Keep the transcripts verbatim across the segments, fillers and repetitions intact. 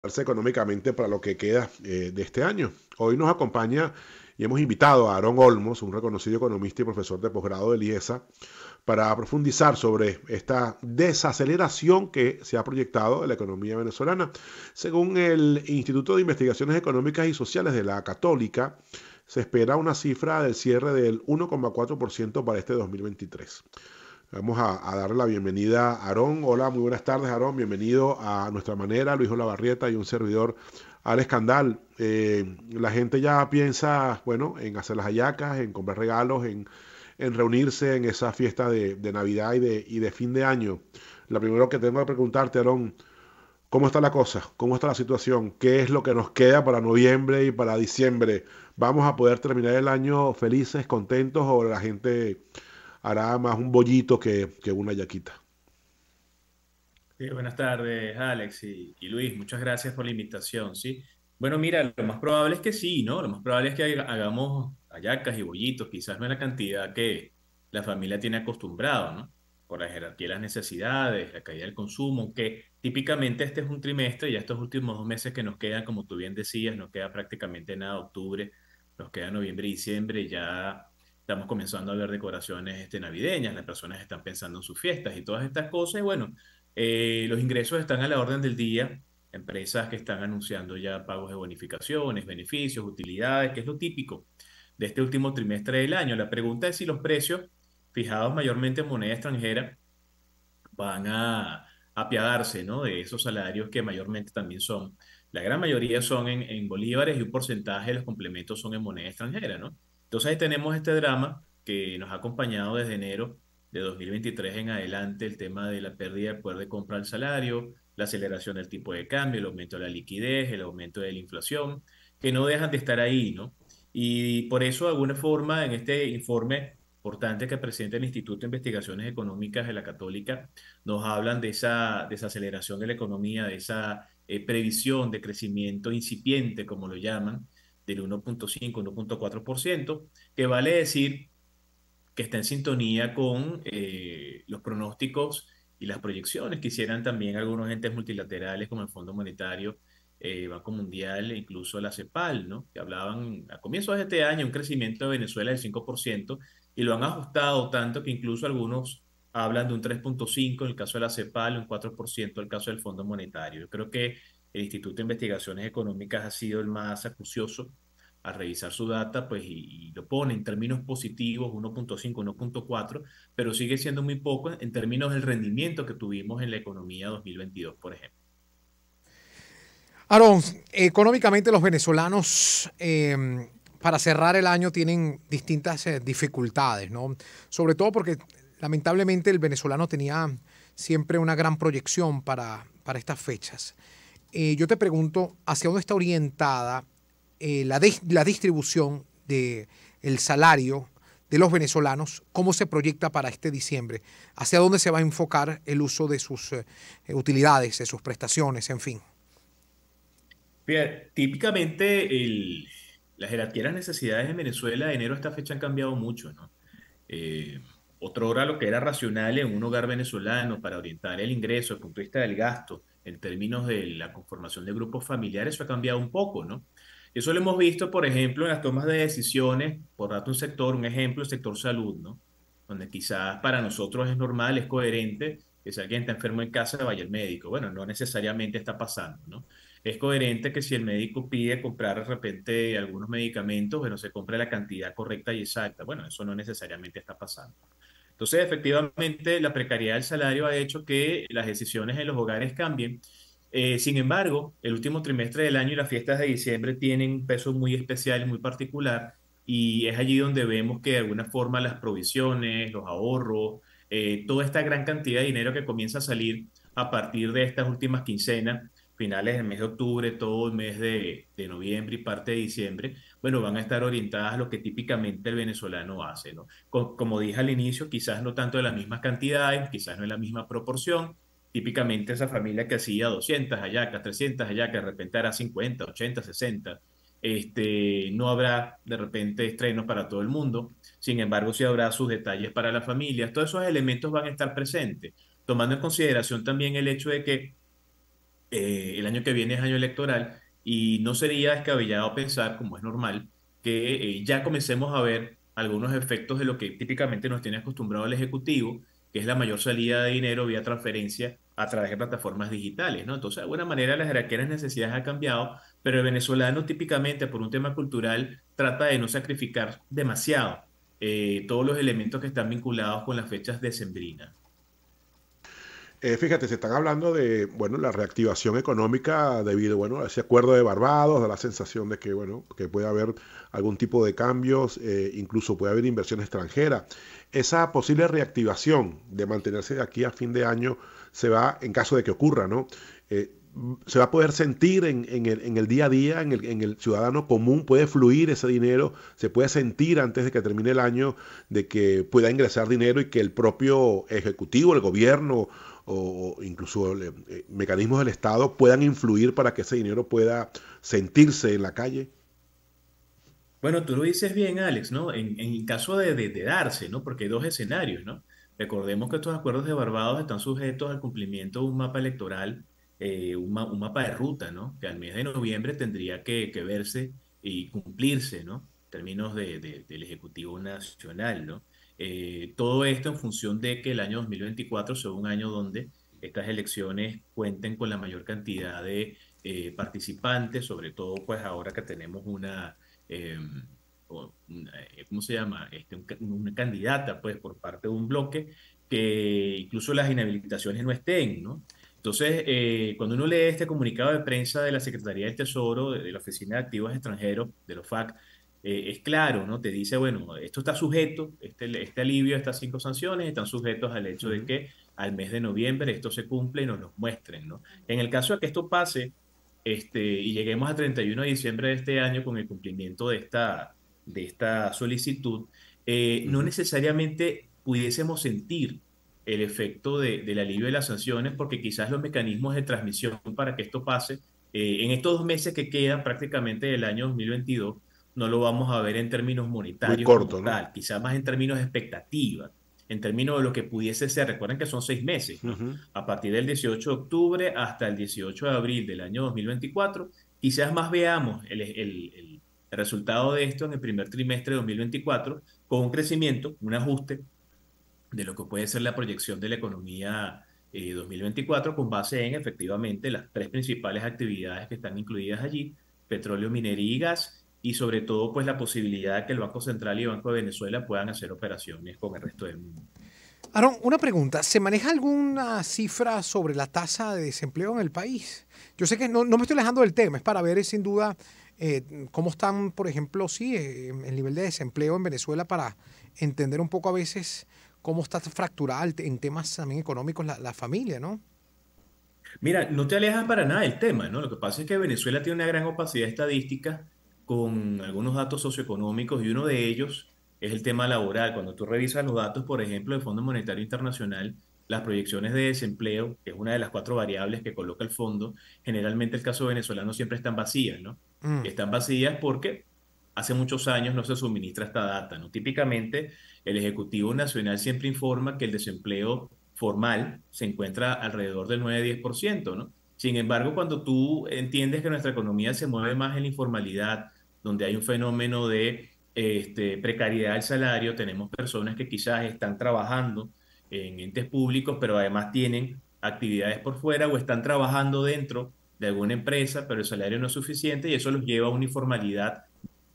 económicamente para lo que queda eh, de este año. Hoy nos acompaña y hemos invitado a Aarón Olmos, un reconocido economista y profesor de posgrado del IESA, para profundizar sobre esta desaceleración que se ha proyectado de la economía venezolana. Según el Instituto de Investigaciones Económicas y Sociales de la Católica, se espera una cifra del cierre del uno coma cuatro por ciento para este dos mil veintitrés. Vamos a, a darle la bienvenida a Aarón. Hola, muy buenas tardes, Aarón. Bienvenido a Nuestra Manera, Luis Olavarrieta y un servidor, Alex Candal. Eh, la gente ya piensa, bueno, en hacer las hallacas, en comprar regalos, en, en reunirse en esa fiesta de, de Navidad y de, y de fin de año. Lo primero que tengo que preguntarte, Aarón, ¿cómo está la cosa? ¿Cómo está la situación? ¿Qué es lo que nos queda para noviembre y para diciembre? ¿Vamos a poder terminar el año felices, contentos o la gente hará más un bollito que, que una yaquita? Sí, buenas tardes, Alex y, y Luis. Muchas gracias por la invitación, ¿sí? Bueno, mira, lo más probable es que sí, ¿no? Lo más probable es que haga- hagamos hallacas y bollitos, quizás no en la cantidad que la familia tiene acostumbrado, ¿no? Por la jerarquía de las necesidades, la caída del consumo, que típicamente este es un trimestre y estos últimos dos meses que nos quedan, como tú bien decías, nos queda prácticamente nada, octubre, nos queda noviembre y diciembre, y ya estamos comenzando a ver decoraciones este, navideñas, las personas están pensando en sus fiestas y todas estas cosas, y bueno. Eh, los ingresos están a la orden del día. Empresas que están anunciando ya pagos de bonificaciones, beneficios, utilidades, que es lo típico de este último trimestre del año. La pregunta es si los precios, fijados mayormente en moneda extranjera, van a apiadarse, ¿no? De esos salarios que mayormente también son, la gran mayoría son en, en bolívares y un porcentaje de los complementos son en moneda extranjera, ¿no? Entonces ahí tenemos este drama que nos ha acompañado desde enero de dos mil veintitrés en adelante, el tema de la pérdida de poder de compra al salario, la aceleración del tipo de cambio, el aumento de la liquidez, el aumento de la inflación, que no dejan de estar ahí, ¿no? Y por eso, de alguna forma, en este informe importante que presenta el Instituto de Investigaciones Económicas de la Católica, nos hablan de esa desaceleración de la economía, de esa eh, previsión de crecimiento incipiente, como lo llaman, del uno punto cinco, uno punto cuatro por ciento, que vale decir que está en sintonía con eh, los pronósticos y las proyecciones que hicieran también algunos entes multilaterales como el Fondo Monetario, eh, Banco Mundial e incluso la CEPAL, ¿no? Que hablaban a comienzos de este año un crecimiento de Venezuela del cinco por ciento y lo han ajustado tanto que incluso algunos hablan de un tres punto cinco en el caso de la CEPAL, un cuatro por ciento en el caso del Fondo Monetario. Yo creo que el Instituto de Investigaciones Económicas ha sido el más acucioso a revisar su data, pues, y, y lo pone en términos positivos, uno punto cinco, uno punto cuatro, pero sigue siendo muy poco en términos del rendimiento que tuvimos en la economía dos mil veintidós, por ejemplo. Aaron, económicamente los venezolanos eh, para cerrar el año tienen distintas eh, dificultades, ¿no? Sobre todo porque lamentablemente el venezolano tenía siempre una gran proyección para, para estas fechas. Eh, yo te pregunto, ¿hacia dónde está orientada eh, la, dis- la distribución del salario de los venezolanos? ¿Cómo se proyecta para este diciembre? ¿Hacia dónde se va a enfocar el uso de sus eh, utilidades, de sus prestaciones, en fin? Fíjate, típicamente el, la jerarquía de las necesidades en Venezuela de enero a esta fecha han cambiado mucho, ¿no? Eh, Otrora lo que era racional en un hogar venezolano para orientar el ingreso desde el punto de vista del gasto en términos de la conformación de grupos familiares, eso ha cambiado un poco, ¿no? Eso lo hemos visto, por ejemplo, en las tomas de decisiones, por darte un sector, un ejemplo, el sector salud, ¿no? Donde quizás para nosotros es normal, es coherente que si alguien está enfermo en casa vaya al médico. Bueno, no necesariamente está pasando, ¿no? Es coherente que si el médico pide comprar de repente algunos medicamentos, bueno, se compre la cantidad correcta y exacta. Bueno, eso no necesariamente está pasando. Entonces, efectivamente, la precariedad del salario ha hecho que las decisiones en los hogares cambien. Eh, sin embargo, el último trimestre del año y las fiestas de diciembre tienen un peso muy especial y muy particular, y es allí donde vemos que de alguna forma las provisiones, los ahorros, eh, toda esta gran cantidad de dinero que comienza a salir a partir de estas últimas quincenas, finales del mes de octubre, todo el mes de, de noviembre y parte de diciembre, bueno, van a estar orientadas a lo que típicamente el venezolano hace, ¿no? Co- Como dije al inicio, quizás no tanto de las mismas cantidades, quizás no en la misma proporción. Típicamente esa familia que hacía doscientas hallacas, trescientas hallacas, de repente hará cincuenta, ochenta, sesenta. Este, no habrá de repente estrenos para todo el mundo. Sin embargo, sí habrá sus detalles para las familias. Todos esos elementos van a estar presentes, tomando en consideración también el hecho de que Eh, el año que viene es año electoral y no sería descabellado pensar, como es normal, que eh, ya comencemos a ver algunos efectos de lo que típicamente nos tiene acostumbrado el Ejecutivo, que es la mayor salida de dinero vía transferencia a través de plataformas digitales, ¿no? Entonces, de alguna manera, las jerarquías de necesidades han cambiado, pero el venezolano típicamente, por un tema cultural, trata de no sacrificar demasiado eh, todos los elementos que están vinculados con las fechas decembrinas. Eh, fíjate, se están hablando de, bueno, la reactivación económica debido, bueno, a ese acuerdo de Barbados, da la sensación de que, bueno, que puede haber algún tipo de cambios, eh, incluso puede haber inversión extranjera. Esa posible reactivación de mantenerse de aquí a fin de año se va, en caso de que ocurra, ¿no? Eh, se va a poder sentir en, en el, en el día a día, en el, en el ciudadano común, puede fluir ese dinero, se puede sentir antes de que termine el año de que pueda ingresar dinero y que el propio ejecutivo, el gobierno o incluso eh, mecanismos del Estado puedan influir para que ese dinero pueda sentirse en la calle. Bueno, tú lo dices bien, Alex, ¿no? En, en el caso de, de, de darse, ¿no? Porque hay dos escenarios, ¿no? Recordemos que estos acuerdos de Barbados están sujetos al cumplimiento de un mapa electoral, eh, un, ma- un mapa de ruta, ¿no? Que al mes de noviembre tendría que, que verse y cumplirse, ¿no? En términos de, de- del Ejecutivo Nacional, ¿no? Eh, todo esto en función de que el año dos mil veinticuatro sea un año donde estas elecciones cuenten con la mayor cantidad de eh, participantes, sobre todo pues ahora que tenemos una eh, o, eh, ¿cómo se llama? Este, un ca- una candidata, pues, por parte de un bloque, que incluso las inhabilitaciones no estén, ¿no? Entonces, eh, cuando uno lee este comunicado de prensa de la Secretaría del Tesoro, de, de la Oficina de Activos Extranjeros, de los F A C, eh, es claro, ¿no? Te dice, bueno, esto está sujeto, este, este alivio, estas cinco sanciones están sujetos al hecho de Ujú. que al mes de noviembre esto se cumple y nos lo muestren, ¿no? En el caso de que esto pase, este, y lleguemos a treinta y uno de diciembre de este año con el cumplimiento de esta, de esta solicitud, eh, no Ujú. necesariamente pudiésemos sentir el efecto de- del alivio de las sanciones, porque quizás los mecanismos de transmisión para que esto pase, eh, en estos dos meses que quedan prácticamente del año dos mil veintidós, no lo vamos a ver en términos Muy monetarios como corto, ¿no? tal, quizás más en términos de expectativa, en términos de lo que pudiese ser. Recuerden que son seis meses, ¿no? Ujú. A partir del dieciocho de octubre hasta el dieciocho de abril del año dos mil veinticuatro, quizás más veamos el, el- el- el resultado de esto en el primer trimestre de dos mil veinticuatro, con un crecimiento, un ajuste de lo que puede ser la proyección de la economía eh, dos mil veinticuatro, con base en efectivamente las tres principales actividades que están incluidas allí: petróleo, minería y gas, y sobre todo pues la posibilidad de que el Banco Central y el Banco de Venezuela puedan hacer operaciones con el resto del mundo. Aaron, una pregunta. ¿Se maneja alguna cifra sobre la tasa de desempleo en el país? Yo sé que no, no me estoy alejando del tema, es para ver eh, sin duda eh, cómo están, por ejemplo, sí, eh, el nivel de desempleo en Venezuela para entender un poco a veces cómo está fracturada el te- en temas también económicos la, la familia, ¿no? Mira, no te alejas para nada del tema, ¿no? Lo que pasa es que Venezuela tiene una gran opacidad estadística con algunos datos socioeconómicos, y uno de ellos es el tema laboral. Cuando tú revisas los datos, por ejemplo, del Fondo Monetario Internacional, las proyecciones de desempleo, que es una de las cuatro variables que coloca el fondo, generalmente el caso venezolano siempre están vacías, ¿no? Mm. Están vacías porque hace muchos años no se suministra esta data, ¿no? Típicamente, el Ejecutivo Nacional siempre informa que el desempleo formal se encuentra alrededor del nueve-diez por ciento, ¿no? Sin embargo, cuando tú entiendes que nuestra economía se mueve más en la informalidad, donde hay un fenómeno de este, precariedad del salario, tenemos personas que quizás están trabajando en entes públicos, pero además tienen actividades por fuera, o están trabajando dentro de alguna empresa, pero el salario no es suficiente y eso los lleva a una informalidad.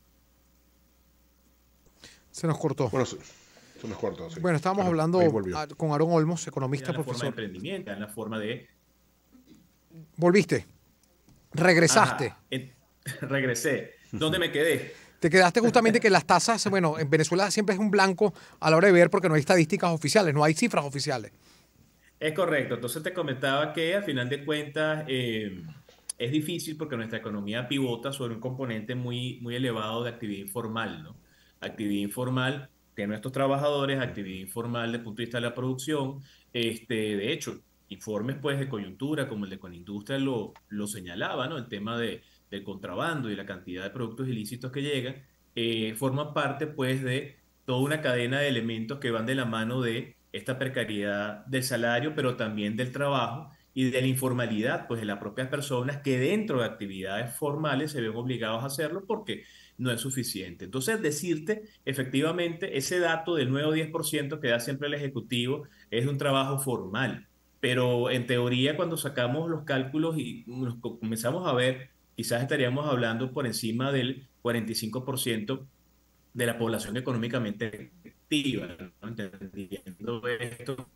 Se nos cortó. Bueno, se, se nos cortó, sí. Bueno, estábamos Bueno, ahí hablando volvió. ah, con Aaron Olmos, En economista, la forma de profesor. emprendimiento, en la forma de... Volviste, regresaste. Ajá, en- regresé. ¿Dónde me quedé? Te quedaste justamente que las tasas, bueno, en Venezuela siempre es un blanco a la hora de ver porque no hay estadísticas oficiales, no hay cifras oficiales. Es correcto. Entonces te comentaba que al final de cuentas eh, es difícil porque nuestra economía pivota sobre un componente muy, muy elevado de actividad informal, ¿no? Actividad informal de nuestros trabajadores, actividad informal desde el punto de vista de la producción. Este, de hecho, informes pues de coyuntura como el de Conindustria lo, lo señalaba, ¿no? El tema de, del contrabando y la cantidad de productos ilícitos que llegan, eh, forman parte pues de toda una cadena de elementos que van de la mano de esta precariedad del salario, pero también del trabajo, y de la informalidad, pues de las propias personas que dentro de actividades formales se ven obligados a hacerlo porque no es suficiente. Entonces, decirte, efectivamente, ese dato del nueve o diez por ciento que da siempre el Ejecutivo es de un trabajo formal, pero en teoría cuando sacamos los cálculos y nos comenzamos a ver, quizás estaríamos hablando por encima del cuarenta y cinco por ciento de la población económicamente activa, ¿no? Entendiendo esto.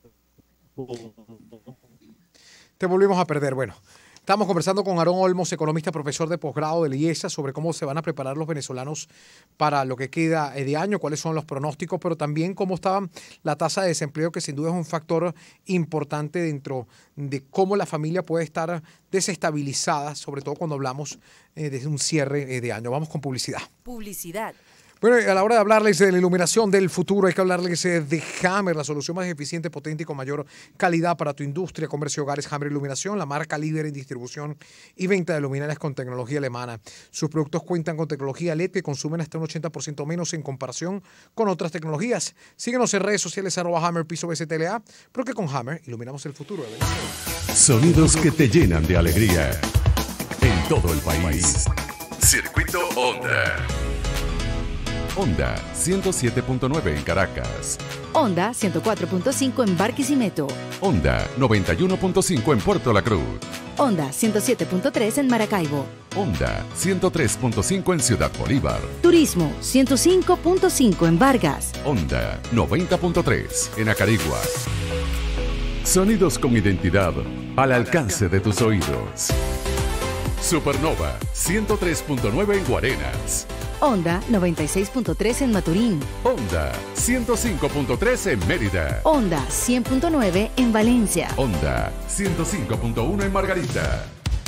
Te volvimos a perder. Bueno, estamos conversando con Aarón Olmos, economista, profesor de posgrado de la IESA, sobre cómo se van a preparar los venezolanos para lo que queda de año, cuáles son los pronósticos, pero también cómo está la tasa de desempleo, que sin duda es un factor importante dentro de cómo la familia puede estar desestabilizada, sobre todo cuando hablamos eh, de un cierre de año. Vamos con publicidad. Publicidad. Bueno, a la hora de hablarles de la iluminación del futuro, hay que hablarles de Hammer, la solución más eficiente, potente y con mayor calidad para tu industria, comercio, hogares. Hammer Iluminación, la marca líder en distribución y venta de luminarias con tecnología alemana. Sus productos cuentan con tecnología L E D que consumen hasta un ochenta por ciento menos en comparación con otras tecnologías. Síguenos en redes sociales, arroba Hammer Piso B S T L A, porque con Hammer iluminamos el futuro de Venezuela. Sonidos que te llenan de alegría en todo el país. Circuito Onda. Onda ciento siete punto nueve en Caracas. Onda ciento cuatro punto cinco en Barquisimeto. Onda noventa y uno punto cinco en Puerto La Cruz. Onda ciento siete punto tres en Maracaibo. Onda ciento tres punto cinco en Ciudad Bolívar. Turismo ciento cinco punto cinco en Vargas. Onda noventa punto tres en Acarigua. Sonidos con identidad al alcance de tus oídos. Supernova ciento tres punto nueve en Guarenas. Onda noventa y seis punto tres en Maturín. Onda ciento cinco punto tres en Mérida. Onda cien punto nueve en Valencia. Onda ciento cinco punto uno en Margarita.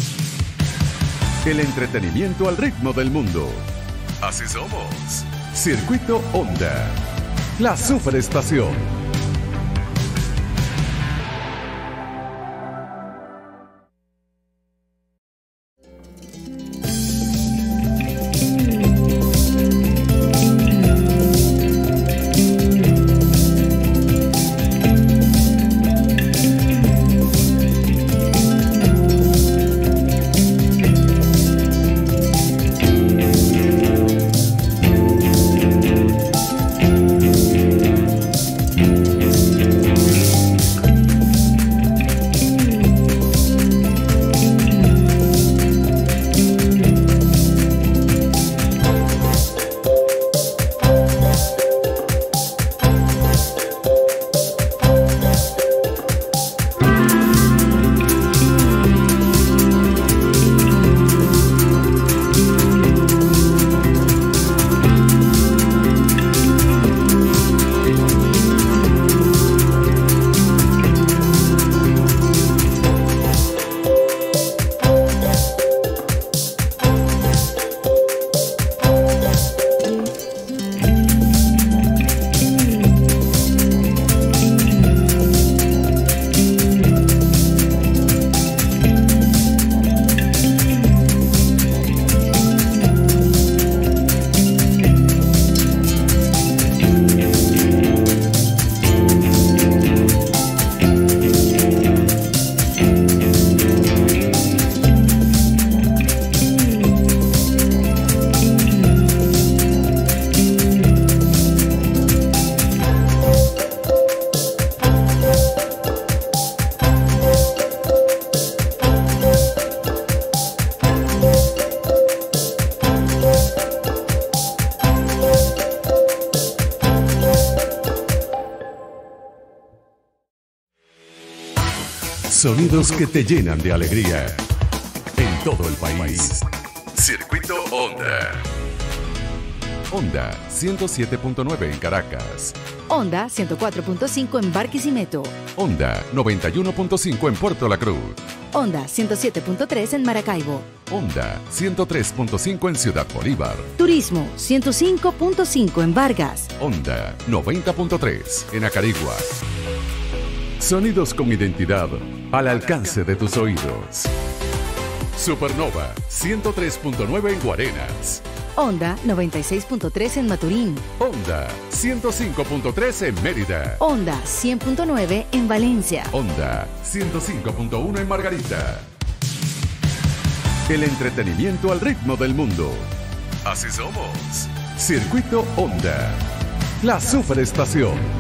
El entretenimiento al ritmo del mundo. Así somos. Circuito Onda. La superestación. Sonidos que te llenan de alegría en todo el país. Circuito Onda. Onda ciento siete punto nueve en Caracas. Onda ciento cuatro punto cinco en Barquisimeto. Onda noventa y uno punto cinco en Puerto La Cruz. Onda ciento siete punto tres en Maracaibo. Onda ciento tres punto cinco en Ciudad Bolívar. Turismo ciento cinco punto cinco en Vargas. Onda noventa punto tres en Acarigua. Sonidos con identidad al alcance de tus oídos. Supernova ciento tres punto nueve en Guarenas. Onda noventa y seis punto tres en Maturín. Onda ciento cinco punto tres en Mérida. Onda cien punto nueve en Valencia. Onda ciento cinco punto uno en Margarita. El entretenimiento al ritmo del mundo. Así somos. Circuito Onda. La superestación.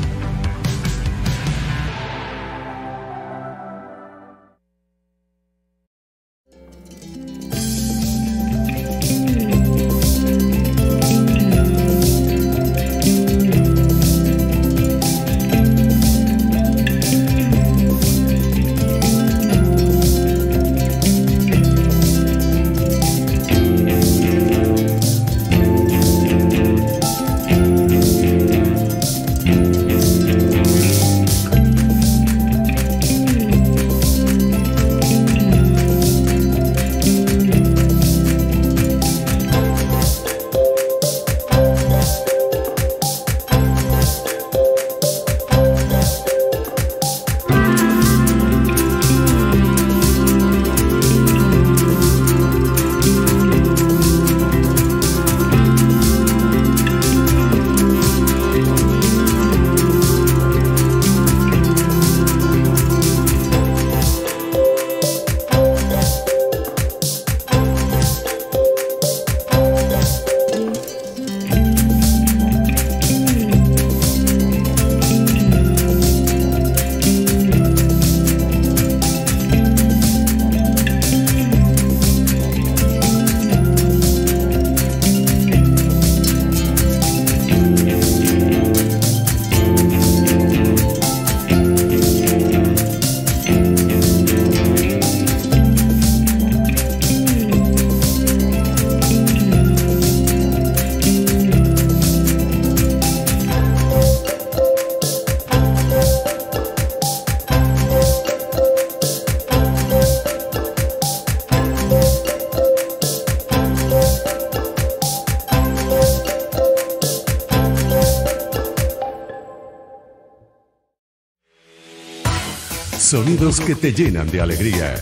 Sonidos que te llenan de alegría.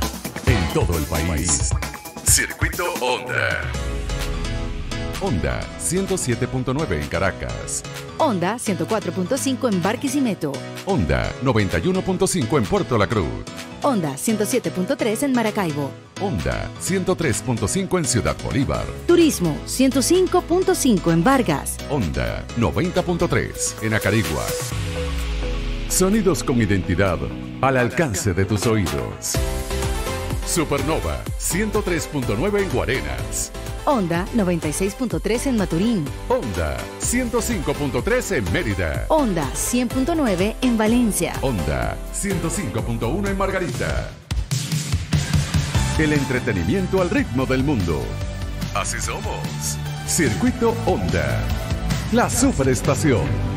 En todo el país. Circuito Onda. Onda ciento siete punto nueve en Caracas. Onda ciento cuatro punto cinco en Barquisimeto. Onda noventa y uno punto cinco en Puerto La Cruz. Onda ciento siete punto tres en Maracaibo. Onda ciento tres punto cinco en Ciudad Bolívar. Turismo ciento cinco punto cinco en Vargas. Onda noventa punto tres en Acarigua. Sonidos con identidad al alcance de tus oídos. Supernova ciento tres punto nueve en Guarenas. Onda noventa y seis punto tres en Maturín. Onda ciento cinco punto tres en Mérida. Onda cien punto nueve en Valencia. Onda ciento cinco punto uno en Margarita. El entretenimiento al ritmo del mundo. Así somos. Circuito Onda. La superestación.